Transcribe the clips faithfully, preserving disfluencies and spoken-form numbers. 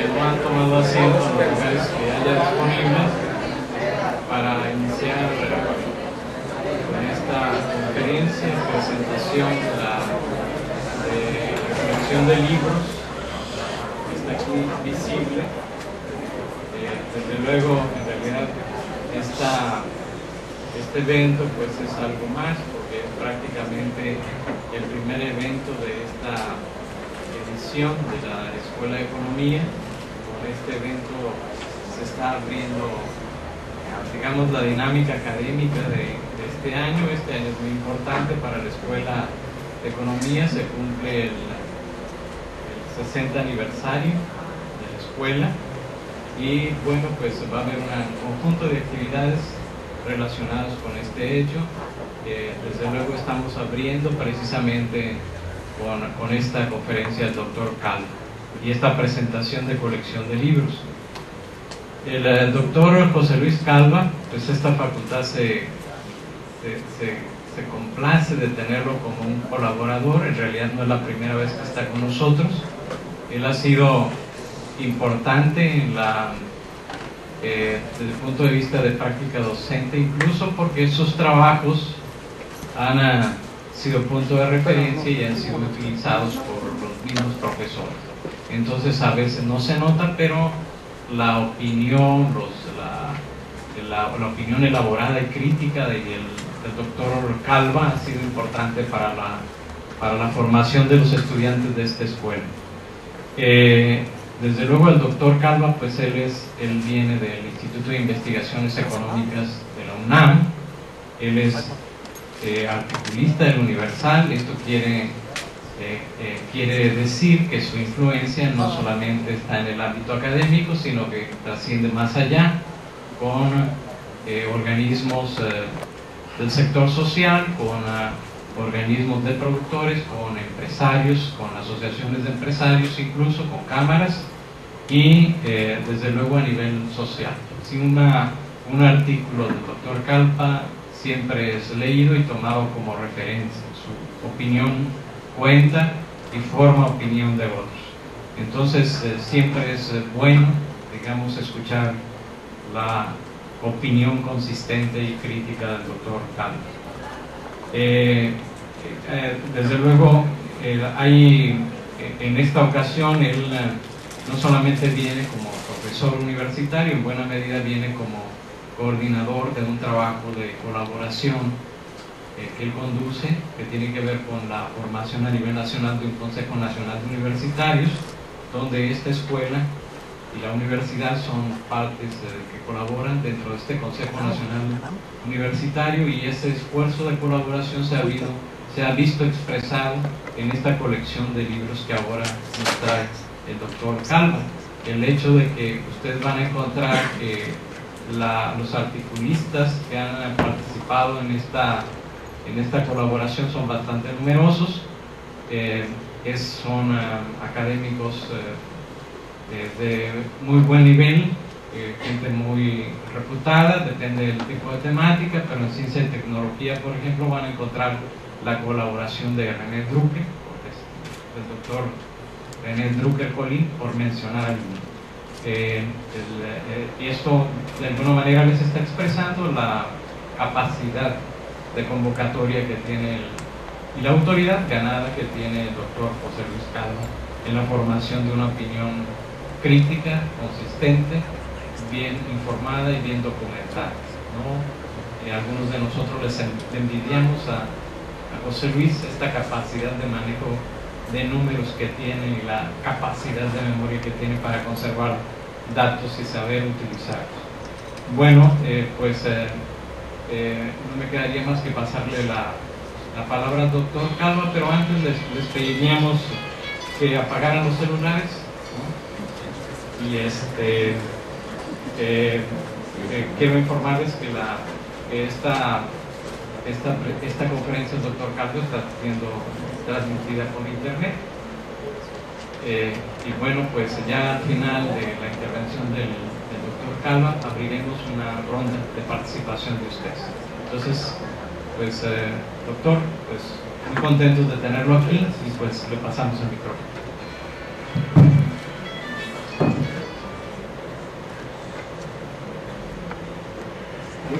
que no han tomado asiento en los lugares que haya disponibles para iniciar con esta conferencia, presentación de la, de la colección de libros que está aquí visible. Eh, desde luego, en realidad, esta, este evento pues es algo más, porque es prácticamente el primer evento de esta edición de la Escuela de Economía. Con este evento se está abriendo, digamos, la dinámica académica de, de este año. Este año es muy importante para la Escuela de Economía, se cumple el, el sesenta aniversario de la escuela y bueno, pues va a haber un conjunto de actividades relacionadas con este hecho. Eh, desde luego estamos abriendo precisamente con, con esta conferencia del doctor Calva y esta presentación de colección de libros. El, el doctor José Luis Calva, pues esta facultad se, se, se, se complace de tenerlo como un colaborador. En realidad no es la primera vez que está con nosotros. Él ha sido importante en la, eh, desde el punto de vista de práctica docente, incluso porque sus trabajos han uh, sido punto de referencia y han sido utilizados por los mismos profesores. Entonces a veces no se nota, pero la opinión, los, la, la, la opinión elaborada y crítica del, del doctor Calva ha sido importante para la, para la formación de los estudiantes de esta escuela. Eh, desde luego el doctor Calva, pues él, es, él viene del Instituto de Investigaciones Económicas de la UNAM. Él es eh, articulista del Universal. Esto quiere Eh, eh, quiere decir que su influencia no solamente está en el ámbito académico, sino que trasciende más allá, con eh, organismos eh, del sector social, con uh, organismos de productores, con empresarios, con asociaciones de empresarios, incluso con cámaras y eh, desde luego a nivel social. Si una, un artículo del doctor Calva siempre es leído y tomado como referencia. Su opinión cuenta y forma opinión de otros. Entonces eh, siempre es eh, bueno, digamos, escuchar la opinión consistente y crítica del doctor Calva. Eh, eh, desde luego, eh, hay, en esta ocasión él eh, no solamente viene como profesor universitario, en buena medida viene como coordinador de un trabajo de colaboración que él conduce, que tiene que ver con la formación a nivel nacional de un Consejo Nacional de Universitarios, donde esta escuela y la universidad son partes eh, que colaboran dentro de este Consejo Nacional Universitario, y ese esfuerzo de colaboración se ha, habido, se ha visto expresado en esta colección de libros que ahora nos trae el doctor Calva. El hecho de que ustedes van a encontrar que la, los articulistas que han participado en esta En esta colaboración son bastante numerosos, eh, es, son uh, académicos uh, de muy buen nivel, eh, gente muy reputada, depende del tipo de temática, pero en ciencia y tecnología, por ejemplo, van a encontrar la colaboración de René Drucker, el doctor René Drucker-Colin, por mencionar alguno. Eh, el, eh, y esto de alguna manera les está expresando la capacidad de convocatoria que tiene el, y la autoridad ganada que tiene el doctor José Luis Calva en la formación de una opinión crítica, consistente, bien informada y bien documentada, ¿no? Y algunos de nosotros les envidiamos a, a José Luis esta capacidad de manejo de números que tiene y la capacidad de memoria que tiene para conservar datos y saber utilizarlos. Bueno, eh, pues eh, Eh, no me quedaría más que pasarle la, la palabra al doctor Calva, pero antes les, les pediríamos que apagaran los celulares, ¿no? Y este eh, eh, quiero informarles que, la, que esta, esta, esta conferencia del doctor Calva está siendo transmitida por internet. Eh, y bueno, pues ya al final de la intervención del doctor Calva abriremos una ronda de participación de ustedes. Entonces, pues eh, doctor, pues muy contentos de tenerlo aquí y pues le pasamos el micrófono.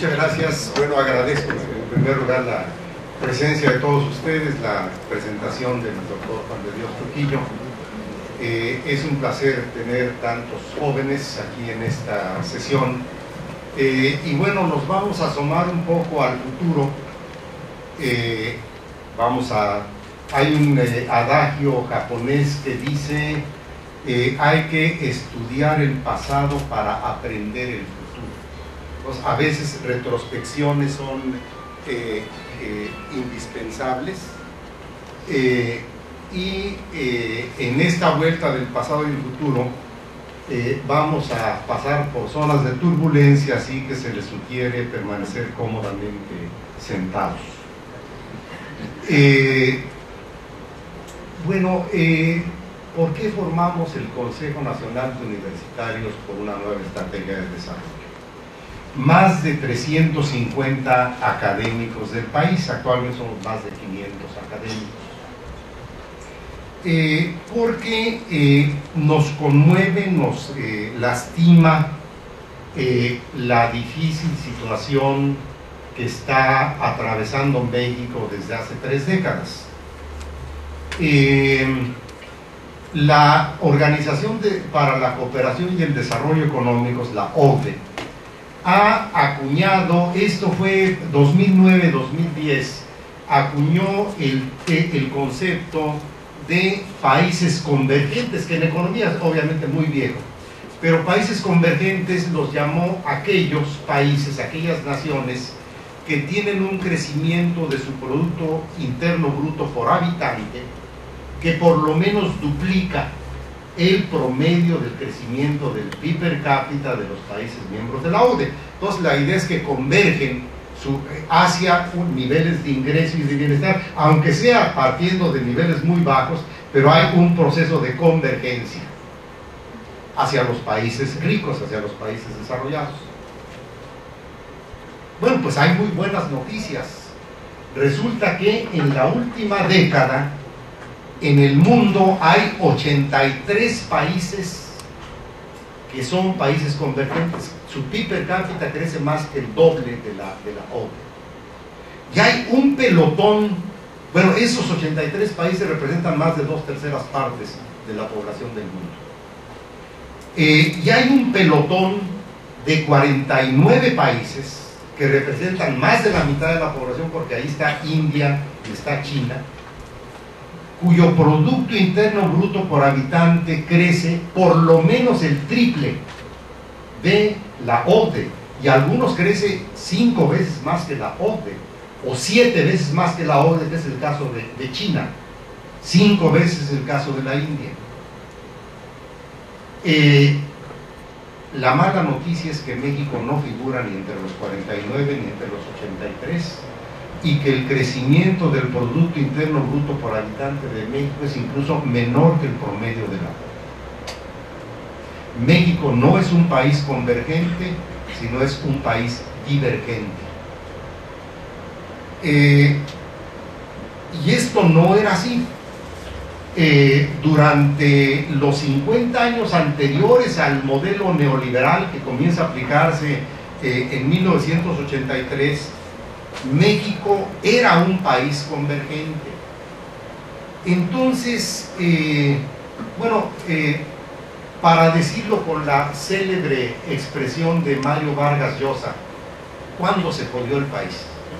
Muchas gracias. Bueno, agradezco en primer lugar la presencia de todos ustedes, la presentación del doctor Juan de Dios Trujillo. Eh, es un placer tener tantos jóvenes aquí en esta sesión. Eh, y bueno, nos vamos a asomar un poco al futuro. Eh, vamos a... Hay un eh, adagio japonés que dice eh, hay que estudiar el pasado para aprender el futuro. Pues, a veces retrospecciones son eh, eh, indispensables eh, y eh, en esta vuelta del pasado y el futuro eh, vamos a pasar por zonas de turbulencia, así que se les sugiere permanecer cómodamente sentados. Eh, bueno, eh, ¿por qué formamos el Consejo Nacional de Universitarios por una nueva estrategia de desarrollo? Más de trescientos cincuenta académicos del país, actualmente somos más de quinientos académicos, eh, porque eh, nos conmueve, nos eh, lastima eh, la difícil situación que está atravesando México desde hace tres décadas. Eh, la Organización de, para la Cooperación y el Desarrollo Económicos, la O C D E, ha acuñado, esto fue dos mil nueve dos mil diez, acuñó el, el concepto de países convergentes, que en economía es obviamente muy viejo, pero países convergentes los llamó aquellos países, aquellas naciones que tienen un crecimiento de su Producto Interno Bruto por habitante que por lo menos duplica el promedio del crecimiento del P I B per cápita de los países miembros de la O C D E. Entonces la idea es que convergen su, hacia un, niveles de ingreso y de bienestar, aunque sea partiendo de niveles muy bajos, pero hay un proceso de convergencia hacia los países ricos, hacia los países desarrollados. Bueno, pues hay muy buenas noticias. Resulta que en la última década en el mundo hay ochenta y tres países que son países convergentes. Su P I B per cápita crece más que el doble de la, de la O C D E. Y hay un pelotón, bueno, esos ochenta y tres países representan más de dos terceras partes de la población del mundo. Eh, y hay un pelotón de cuarenta y nueve países que representan más de la mitad de la población, porque ahí está India y está China, cuyo Producto Interno Bruto por habitante crece por lo menos el triple de la O C D E, y algunos crece cinco veces más que la O C D E, o siete veces más que la O C D E, que es el caso de, de China, cinco veces el caso de la India. Eh, la mala noticia es que México no figura ni entre los cuarenta y nueve ni entre los ochenta y tres, y que el crecimiento del Producto Interno Bruto por habitante de México es incluso menor que el promedio de la O C D E. México no es un país convergente, sino es un país divergente. Eh, y esto no era así. Eh, durante los cincuenta años anteriores al modelo neoliberal que comienza a aplicarse eh, en mil novecientos ochenta y tres, México era un país convergente. Entonces, eh, bueno, eh, para decirlo con la célebre expresión de Mario Vargas Llosa, ¿cuándo se jodió el país?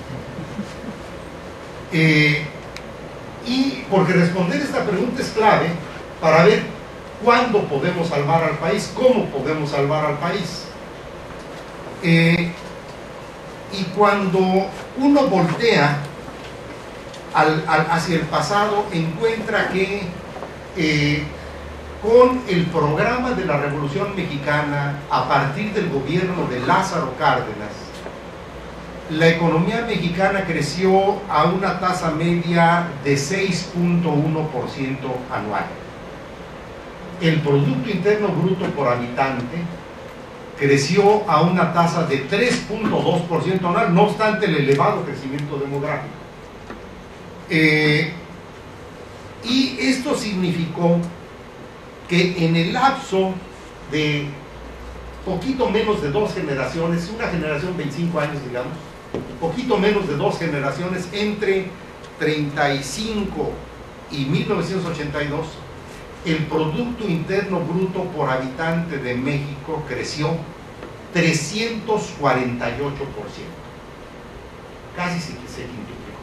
Eh, y porque responder esta pregunta es clave para ver cuándo podemos salvar al país, cómo podemos salvar al país. Eh, Y cuando uno voltea al, al, hacia el pasado, encuentra que eh, con el programa de la Revolución Mexicana, a partir del gobierno de Lázaro Cárdenas, la economía mexicana creció a una tasa media de seis punto uno por ciento anual. El Producto Interno Bruto por habitante creció a una tasa de tres punto dos por ciento anual, no obstante el elevado crecimiento demográfico. Eh, y esto significó que en el lapso de poquito menos de dos generaciones, una generación veinticinco años, digamos, poquito menos de dos generaciones, entre treinta y cinco y mil novecientos ochenta y dos, el Producto Interno Bruto por habitante de México creció trescientos cuarenta y ocho por ciento, casi se, se quintuplicó.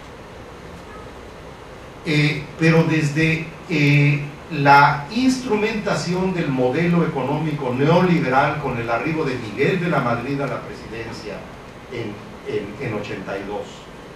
Eh, pero desde eh, la instrumentación del modelo económico neoliberal con el arribo de Miguel de la Madrid a la presidencia en, en, en ochenta y dos,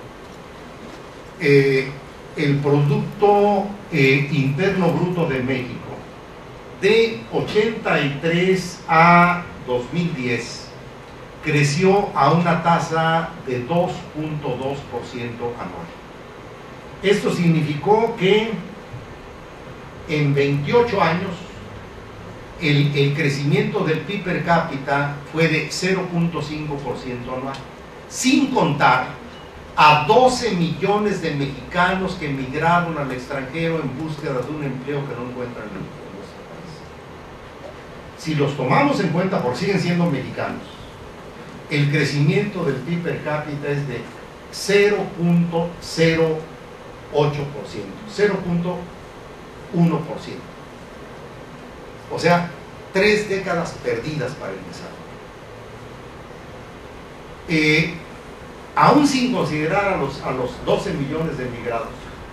eh, el Producto eh, Interno Bruto de México de ochenta y tres a dos mil diez creció a una tasa de dos punto dos por ciento anual. Esto significó que en veintiocho años el, el crecimiento del P I B per cápita fue de cero punto cinco por ciento anual, sin contar a doce millones de mexicanos que emigraron al extranjero en búsqueda de un empleo que no encuentran en nuestro país. Si los tomamos en cuenta, por siguen siendo mexicanos, el crecimiento del P I B per cápita es de cero punto cero ocho por ciento, cero punto uno por ciento. O sea, tres décadas perdidas para empezar. Eh, aún sin considerar a los, a los doce millones de emigrados,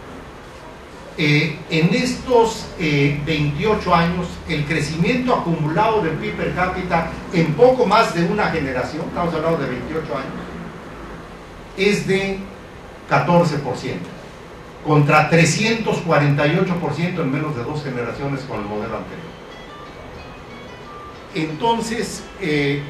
eh, en estos eh, veintiocho años, el crecimiento acumulado del P I B per cápita en poco más de una generación, estamos hablando de veintiocho años, es de catorce por ciento, contra trescientos cuarenta y ocho por ciento en menos de dos generaciones con el modelo anterior. Entonces, eh,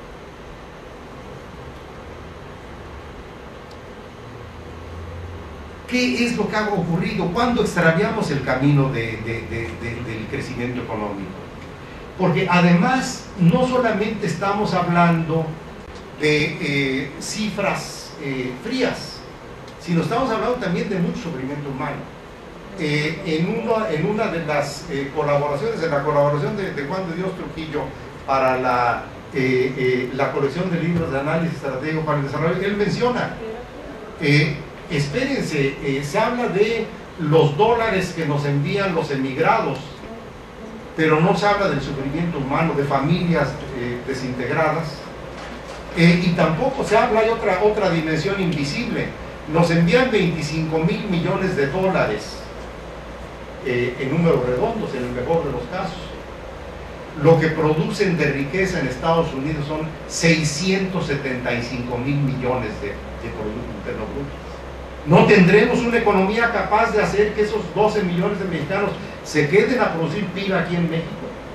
¿qué es lo que ha ocurrido? ¿Cuándo extraviamos el camino de, de, de, de, del crecimiento económico? Porque además no solamente estamos hablando de eh, cifras eh, frías, sino estamos hablando también de mucho sufrimiento humano. Eh, en, una, en una de las eh, colaboraciones, en la colaboración de, de Juan de Dios Trujillo para la, eh, eh, la colección de libros de análisis estratégico para el desarrollo, él menciona, eh, espérense, eh, se habla de los dólares que nos envían los emigrados, pero no se habla del sufrimiento humano, de familias eh, desintegradas, eh, y tampoco se habla, hay otra, otra dimensión invisible. Nos envían veinticinco mil millones de dólares eh, en números redondos, en el mejor de los casos. Lo que producen de riqueza en Estados Unidos son seiscientos setenta y cinco mil millones de, de Producto Interno Bruto. No tendremos una economía capaz de hacer que esos doce millones de mexicanos se queden a producir P I B aquí en México.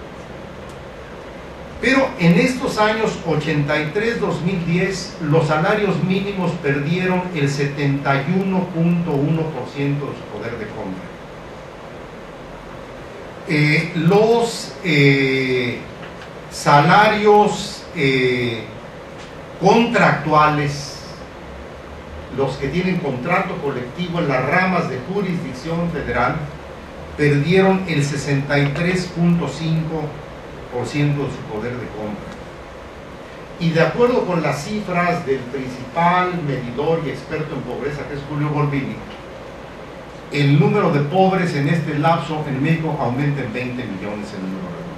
Pero en estos años ochenta y tres a dos mil diez, los salarios mínimos perdieron el setenta y uno punto uno por ciento de su poder de compra. Eh, los eh, salarios eh, contractuales, los que tienen contrato colectivo en las ramas de jurisdicción federal, perdieron el sesenta y tres punto cinco por ciento de su poder de compra. Y de acuerdo con las cifras del principal medidor y experto en pobreza, que es Julio Golbini, el número de pobres en este lapso en México aumenta en veinte millones en número de